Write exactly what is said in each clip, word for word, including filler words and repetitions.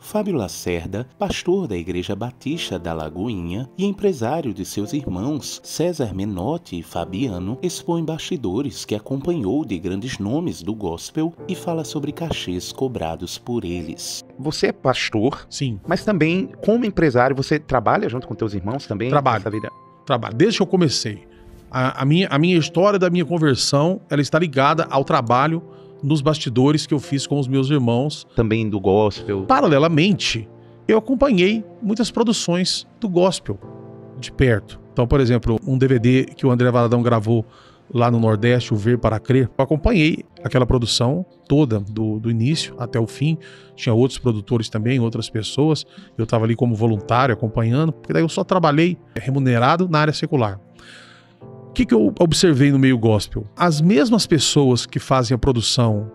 Fábio Lacerda, pastor da Igreja Batista da Lagoinha e empresário de seus irmãos César Menotti e Fabiano, expõe bastidores que acompanhou de grandes nomes do gospel e fala sobre cachês cobrados por eles. Você é pastor, sim, mas também, como empresário, você trabalha junto com teus irmãos também? Trabalho, nessa vida? trabalho. Desde que eu comecei. A, a, minha, a minha história da minha conversão, ela está ligada ao trabalho nos bastidores que eu fiz com os meus irmãos. Também do gospel. Paralelamente, eu acompanhei muitas produções do gospel de perto. Então, por exemplo, um D V D que o André Valadão gravou lá no Nordeste, o Ver para Crer, eu acompanhei aquela produção toda, do, do início até o fim. Tinha outros produtores também, outras pessoas. Eu estava ali como voluntário acompanhando, porque daí eu só trabalhei remunerado na área secular. O que, que eu observei no meio gospel? As mesmas pessoas que fazem a produção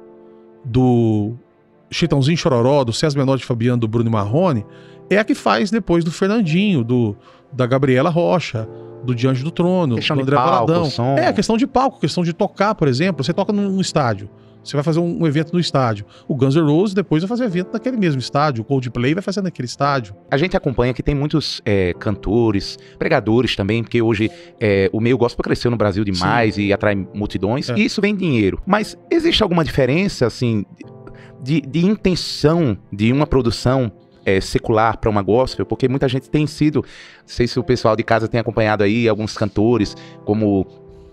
do Chitãozinho Chororó, do César Menotti Fabiano, do Bruno Marrone, é a que faz depois do Fernandinho, do, da Gabriela Rocha, do Diante do Trono, questão do André palco, Valadão. som. É, questão de palco, questão de tocar, por exemplo. Você toca num, num estádio. Você vai fazer um, um evento no estádio. O Guns N' Roses depois vai fazer evento naquele mesmo estádio. O Coldplay vai fazer naquele estádio. A gente acompanha que tem muitos é, cantores, pregadores também, porque hoje é, o meio gospel cresceu no Brasil demais. Sim. E atrai multidões. É. E isso vem dinheiro. Mas existe alguma diferença, assim, de, de intenção de uma produção É, secular para uma gospel? Porque muita gente tem sido, não sei se o pessoal de casa tem acompanhado aí, alguns cantores como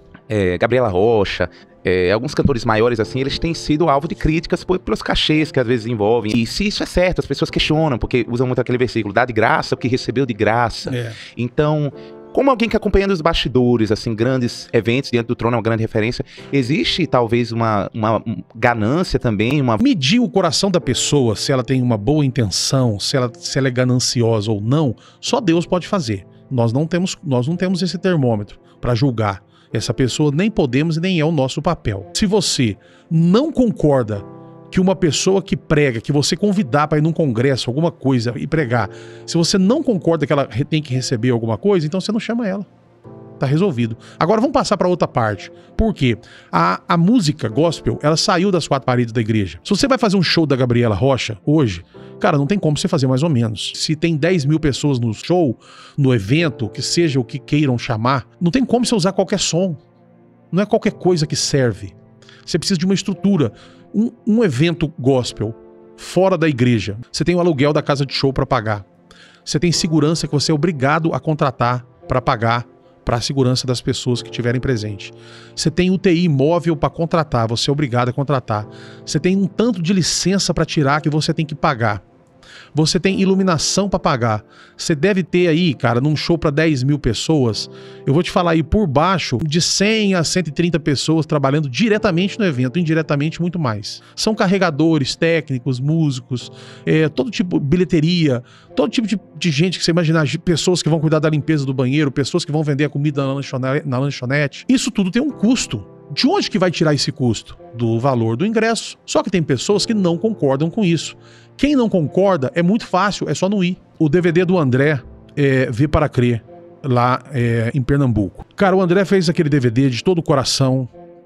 é, Gabriela Rocha, é, alguns cantores maiores assim, eles têm sido alvo de críticas por, pelos cachês que às vezes envolvem. E se isso é certo, as pessoas questionam, porque usam muito aquele versículo, dá de graça o que recebeu de graça. É. Então, como alguém que acompanha os bastidores, assim, grandes eventos diante do trono é uma grande referência, existe talvez uma, uma ganância também, uma... Medir o coração da pessoa, se ela tem uma boa intenção, se ela, se ela é gananciosa ou não, só Deus pode fazer. Nós não temos, nós não temos esse termômetro para julgar essa pessoa, nem podemos e nem é o nosso papel. Se você não concorda que uma pessoa que prega, que você convidar para ir num congresso, alguma coisa, e pregar, se você não concorda que ela tem que receber alguma coisa, então você não chama ela. Tá resolvido. Agora vamos passar para outra parte. Por quê? A, a música gospel, ela saiu das quatro paredes da igreja. Se você vai fazer um show da Gabriela Rocha hoje, cara, não tem como você fazer mais ou menos. Se tem dez mil pessoas no show, no evento, que seja o que queiram chamar, não tem como você usar qualquer som. Não é qualquer coisa que serve. Você precisa de uma estrutura. Um, um evento gospel fora da igreja, você tem o aluguel da casa de show para pagar. Você tem segurança que você é obrigado a contratar para pagar para a segurança das pessoas que estiverem presentes. Você tem U T I móvel para contratar, você é obrigado a contratar. Você tem um tanto de licença para tirar que você tem que pagar. Você tem iluminação para pagar. Você deve ter aí, cara, num show para dez mil pessoas, eu vou te falar aí por baixo, de cem a cento e trinta pessoas trabalhando diretamente no evento, indiretamente muito mais. São carregadores, técnicos, músicos, é, todo tipo de bilheteria, todo tipo de, de gente que você imaginar, pessoas que vão cuidar da limpeza do banheiro, pessoas que vão vender a comida na lanchonete, na lanchonete. Isso tudo tem um custo. De onde que vai tirar esse custo? Do valor do ingresso. Só que tem pessoas que não concordam com isso. Quem não concorda, é muito fácil, é só não ir. O D V D do André, é, Ver para Crer, lá é, em Pernambuco. Cara, o André fez aquele D V D de todo o coração.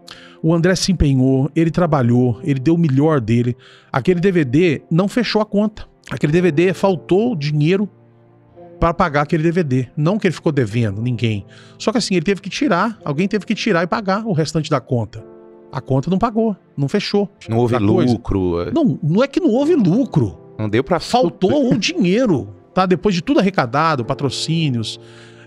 O André se empenhou, ele trabalhou, ele deu o melhor dele. Aquele D V D não fechou a conta. Aquele D V D faltou dinheiro para pagar aquele D V D. Não que ele ficou devendo, ninguém. Só que assim, ele teve que tirar, alguém teve que tirar e pagar o restante da conta. A conta não pagou, não fechou. Não houve lucro. Não, não é que não houve lucro. Não deu pra... Faltou o dinheiro, tá? Depois de tudo arrecadado, patrocínios,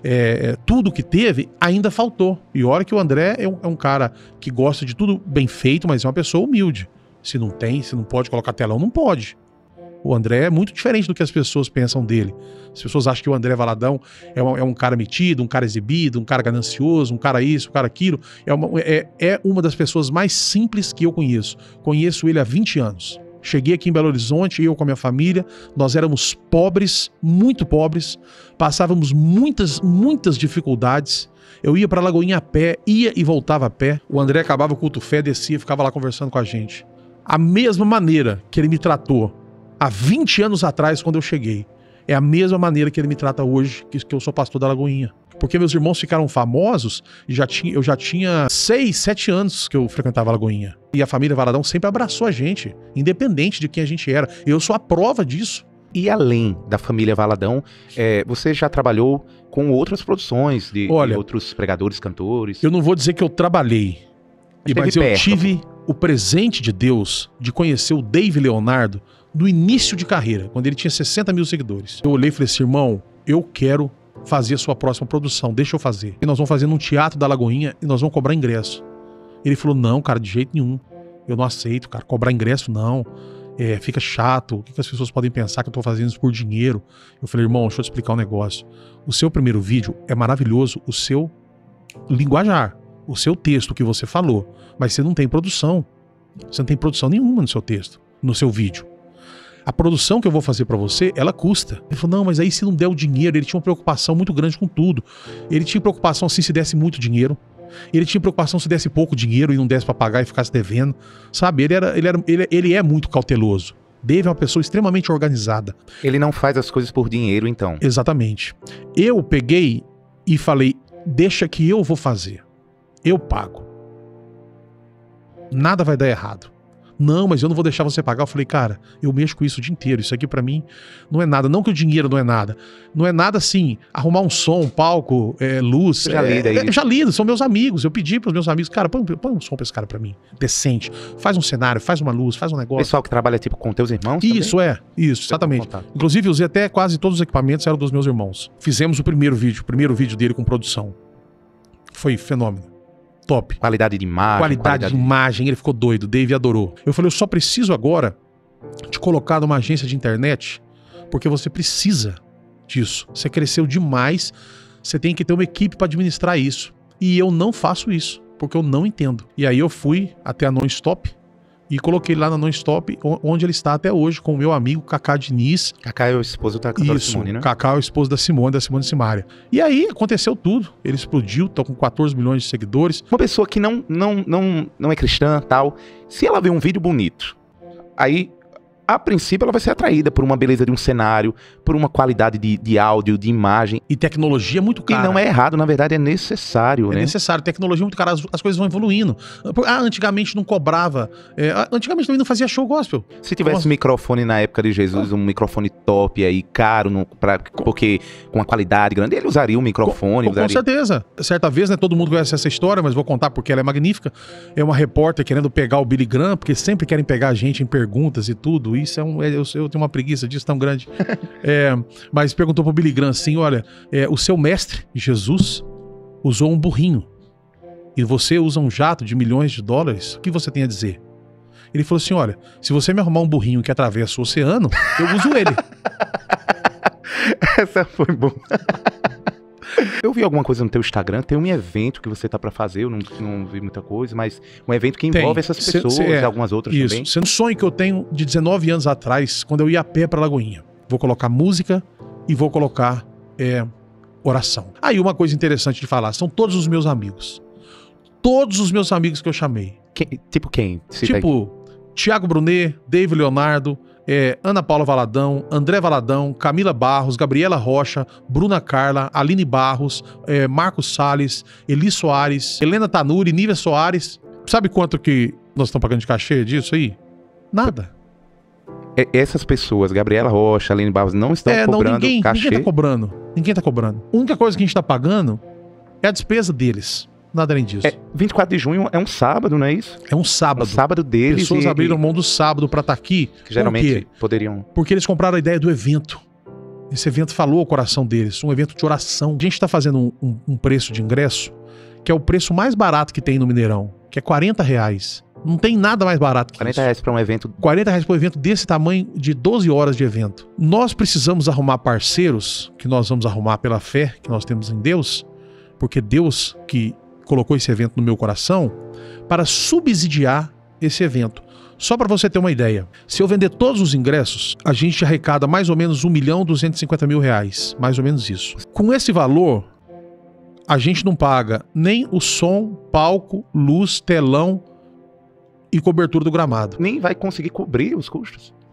é, tudo que teve, ainda faltou. E olha que o André é um, é um cara que gosta de tudo bem feito, mas é uma pessoa humilde. Se não tem, se não pode colocar telão, não pode. O André é muito diferente do que as pessoas pensam dele. As pessoas acham que o André Valadão é um, é um cara metido, um cara exibido, um cara ganancioso, um cara isso, um cara aquilo. É uma, é, é uma das pessoas mais simples que eu conheço. Conheço ele há vinte anos. Cheguei aqui em Belo Horizonte, eu com a minha família, nós éramos pobres, muito pobres, passávamos muitas, muitas dificuldades. Eu ia para Lagoinha a pé, ia e voltava a pé. O André acabava o culto fé, descia, ficava lá conversando com a gente. A mesma maneira que ele me tratou há vinte anos atrás, quando eu cheguei, é a mesma maneira que ele me trata hoje, que, que eu sou pastor da Lagoinha. Porque meus irmãos ficaram famosos e já tinha, eu já tinha seis, sete anos que eu frequentava a Lagoinha. E a família Valadão sempre abraçou a gente, independente de quem a gente era. Eu sou a prova disso. E além da família Valadão, é, você já trabalhou com outras produções de, Olha, de outros pregadores, cantores? Eu não vou dizer que eu trabalhei, Mas mas teve eu perto. tive o presente de Deus de conhecer o Dave Leonardo no início de carreira, quando ele tinha sessenta mil seguidores. Eu olhei e falei assim, irmão, eu quero fazer a sua próxima produção, deixa eu fazer. E nós vamos fazer num teatro da Lagoinha e nós vamos cobrar ingresso. Ele falou, não, cara, de jeito nenhum. Eu não aceito, cara, cobrar ingresso não. É, fica chato, o que, que as pessoas podem pensar que eu tô fazendo isso por dinheiro? Eu falei, irmão, deixa eu te explicar um negócio. O seu primeiro vídeo é maravilhoso, o seu linguajar, o seu texto que você falou, mas você não tem produção. Você não tem produção nenhuma no seu texto, no seu vídeo. A produção que eu vou fazer pra você, ela custa. Ele falou, não, mas aí se não der o dinheiro, ele tinha uma preocupação muito grande com tudo. Ele tinha preocupação assim se desse muito dinheiro. Ele tinha preocupação se desse pouco dinheiro e não desse pra pagar e ficasse devendo. Sabe, ele, era, ele, era, ele, ele é muito cauteloso. Dave é uma pessoa extremamente organizada. Ele não faz as coisas por dinheiro, então. Exatamente. Eu peguei e falei, deixa que eu vou fazer. Eu pago. Nada vai dar errado. Não, mas eu não vou deixar você pagar. Eu falei, cara, eu mexo com isso o dia inteiro. Isso aqui pra mim não é nada. Não que o dinheiro não é nada. Não é nada assim, arrumar um som, um palco, é, luz. Eu já é, lido aí. Eu já lido, são meus amigos. Eu pedi pros meus amigos, cara, põe, põe um som pra esse cara pra mim. Decente. Faz um cenário, faz uma luz, faz um negócio. Pessoal que trabalha tipo com teus irmãos Isso, também? é. Isso, exatamente. Contato. Inclusive, usei até quase todos os equipamentos, eram dos meus irmãos. Fizemos o primeiro vídeo, o primeiro vídeo dele com produção. Foi fenômeno. Top. Qualidade de imagem. Qualidade, de imagem, ele ficou doido, Dave adorou. Eu falei, eu só preciso agora te colocar numa agência de internet, porque você precisa disso. Você cresceu demais, você tem que ter uma equipe para administrar isso. E eu não faço isso, porque eu não entendo. E aí eu fui até a Non-Stop e coloquei lá na Non-Stop, onde ele está até hoje, com o meu amigo Cacá Diniz. Cacá é o esposo da cantora Isso, Simone, né? Cacá é o esposo da Simone, da Simone Simaria. E aí aconteceu tudo. Ele explodiu, tá com quatorze milhões de seguidores. Uma pessoa que não, não, não, não é cristã, tal, se ela vê um vídeo bonito, aí, a princípio, ela vai ser atraída por uma beleza de um cenário, por uma qualidade de, de áudio, de imagem. E tecnologia muito cara. E não é errado, na verdade, é necessário, É né? necessário, tecnologia muito cara, as, as coisas vão evoluindo. Ah, antigamente não cobrava, é, antigamente também não fazia show gospel. Se tivesse Nossa. um microfone na época de Jesus, um microfone top aí, caro, no, pra, porque com uma qualidade grande, ele usaria o microfone. Com, com usaria... certeza. Certa vez, né, todo mundo conhece essa história, mas vou contar porque ela é magnífica. É uma repórter querendo pegar o Billy Graham, porque sempre querem pegar a gente em perguntas e tudo. Isso é um... Eu, eu tenho uma preguiça disso tão grande. é, mas perguntou pro Billy Graham assim, olha, é, o seu mestre, Jesus, usou um burrinho. E você usa um jato de milhões de dólares, o que você tem a dizer? Ele falou assim, olha, se você me arrumar um burrinho que atravessa o oceano, eu uso ele. Essa foi boa. Eu vi alguma coisa no teu Instagram, tem um evento que você tá pra fazer, eu não, não vi muita coisa, mas um evento que envolve Tem. essas Cê- pessoas cê é. e algumas outras Isso, também. sendo um sonho que eu tenho de dezenove anos atrás, quando eu ia a pé pra Lagoinha. Vou colocar música e vou colocar é, oração. Aí uma coisa interessante de falar, são todos os meus amigos. Todos os meus amigos que eu chamei. Quem- tipo quem? Cita aí. Tipo, Thiago Brunet, Dave Leonardo, é, Ana Paula Valadão, André Valadão, Camila Barros, Gabriela Rocha, Bruna Carla, Aline Barros, é, Marcos Salles, Eli Soares, Helena Tanuri, Nívia Soares. Sabe quanto que nós estamos pagando de cachê disso aí? Nada. É, essas pessoas, Gabriela Rocha, Aline Barros, não estão É, não, cobrando ninguém, cachê. ninguém tá cobrando. Ninguém tá cobrando. A única coisa que a gente tá pagando é a despesa deles. Nada além disso. É, vinte e quatro de junho é um sábado, não é isso? É um É o sábado. sábado deles. Pessoas e, abriram e, mão do sábado pra estar aqui. que Por geralmente quê? poderiam... Porque eles compraram a ideia do evento. Esse evento falou ao coração deles, um evento de oração. A gente está fazendo um, um- um preço de ingresso que é o preço mais barato que tem no Mineirão, que é quarenta reais. Não tem nada mais barato que quarenta isso. reais pra um evento. quarenta reais para um evento desse tamanho, de doze horas de evento. Nós precisamos arrumar parceiros, que nós vamos arrumar pela fé que nós temos em Deus, porque Deus que colocou esse evento no meu coração, para subsidiar esse evento. Só para você ter uma ideia, se eu vender todos os ingressos, a gente arrecada mais ou menos um milhão duzentos e cinquenta mil reais, mais ou menos isso. Com esse valor, a gente não paga nem o som, palco, luz, telão e cobertura do gramado. Nem vai conseguir cobrir os custos.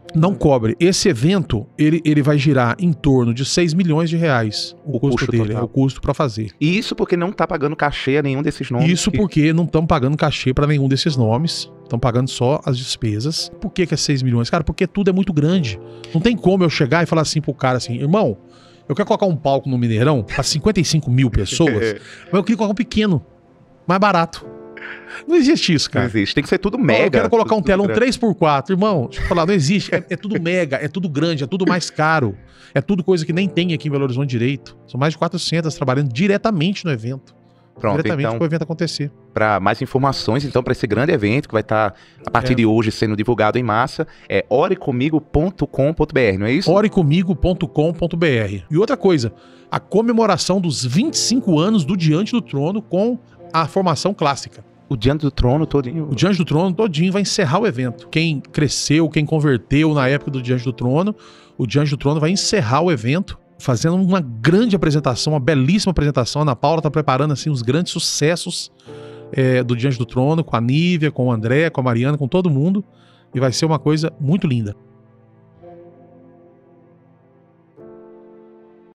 Não cobre. Esse evento, ele, ele vai girar em torno de seis milhões de reais. O, O custo, custo dele, total. é o custo para fazer. E isso porque não tá pagando cachê a nenhum desses nomes. Isso que- porque não estão pagando cachê para nenhum desses nomes. Estão pagando só as despesas. Por que, que é seis milhões? Cara, porque tudo é muito grande. Não tem como eu chegar e falar assim pro cara assim, irmão, eu quero colocar um palco no Mineirão para cinquenta e cinco mil pessoas, mas eu queria colocar um pequeno, mais barato. Não existe isso, Não cara. existe. Tem que ser tudo Não, mega. eu quero colocar um tudo telão grande. três por quatro. Irmão, deixa eu falar, não existe. É, é tudo mega, é tudo grande, é tudo mais caro. É tudo coisa que nem tem aqui em Belo Horizonte direito. São mais de quatrocentas trabalhando diretamente no evento. Pronto, diretamente então, para o evento acontecer. para mais informações, então, para esse grande evento que vai estar, a partir É. de hoje, sendo divulgado em massa, é orecomigo ponto com ponto br, não é isso? orecomigo ponto com ponto br. E outra coisa, a comemoração dos vinte e cinco anos do Diante do Trono com a formação clássica. O Diante do Trono todinho. O Diante do Trono todinho vai encerrar o evento. Quem cresceu, quem converteu na época do Diante do Trono, o Diante do Trono vai encerrar o evento fazendo uma grande apresentação, uma belíssima apresentação. A Ana Paula está preparando assim os grandes sucessos é, do Diante do Trono, com a Nívia, com o André, com a Mariana, com todo mundo. E vai ser uma coisa muito linda.